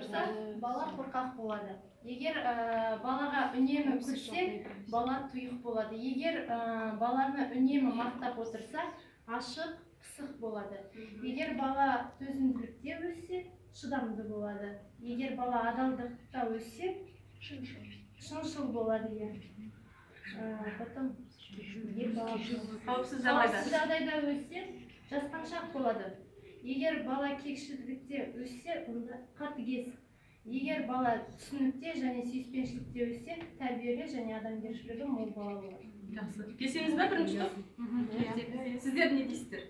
отырса, бала қорқақ болады. Егер балаға үнемі күлсе, бала тұйық болады. Егер баланы үнемі мақтап отырса, ашық, пысық болады. Егер бала төзімділікте өссе, шыдамды болады. Егер бала адалдықта өссе, шыншыл болады. Потом қауіпсіз жағдайда өссе, жасқаншақ болады. Егер бала кекшілдікте өссе, онда қатыгез. Егер бала түсінікте және сүйіспеншілікте өссе, тәрбиелі және адамгершілігі мол бала болады. Жақсы. Келісеміз бе бірінші топ? Сіздер не дейсіздер?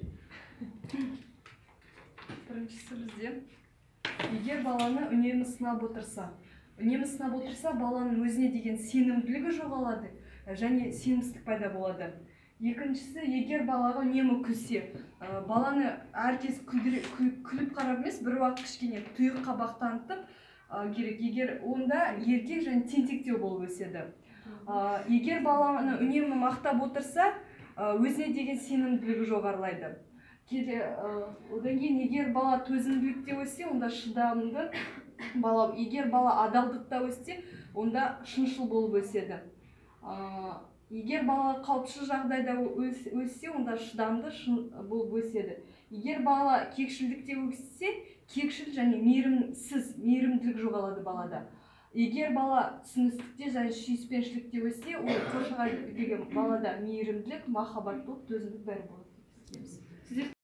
Біріншісі бізде. Егер баланы үнемі сынап отырса, баланың өзіне деген сенімділігі жоғалады және сенімсіздік пайда болады. Екіншісі, егер балаға үнемі күлсе, баланы әркез күліп қарап емес, бір уақыт кішкене тұйық қабақ танытып керек. Егер онда еркек және тентектеу болып өседі. Егер баланы үнемі мақтап отырса, өзіне деген сенімділігі жоғарылайды. Одан кейін, егер бала төзімділікте өссе, онда шыдамды бала. Егер бала адалдықта өссе, онда шыншыл болып өседі. Егер бала қауіпсіз жағдайда өссе, онда шыдамды болып өседі. Егер бала кекшілдікте өссе, кекшіл және мейірімділік жоғалады балада. Егер бала түсіністікте және сүйіспеншілікте өссе, ол қоршаған ортаға деген балада мейірімділік, махаббат болып, төзімділік бәрі болады.